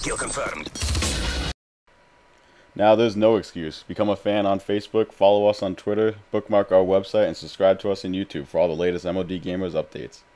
Kill confirmed. Now there's no excuse. Become a fan on Facebook, follow us on Twitter, bookmark our website, and subscribe to us on YouTube for all the latest MOD Gamers updates.